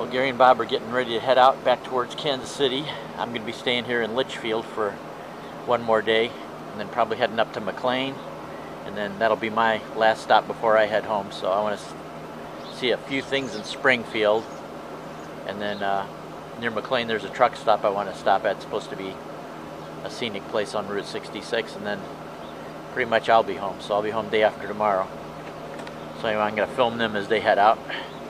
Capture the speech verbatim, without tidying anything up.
Well, Gary and Bob are getting ready to head out back towards Kansas City. I'm going to be staying here in Litchfield for one more day, and then probably heading up to McLean, and then that'll be my last stop before I head home. So I want to see a few things in Springfield, and then uh, near McLean there's a truck stop I want to stop at. It's supposed to be a scenic place on Route sixty-six, and then pretty much I'll be home. So I'll be home day after tomorrow. So anyway, I'm going to film them as they head out.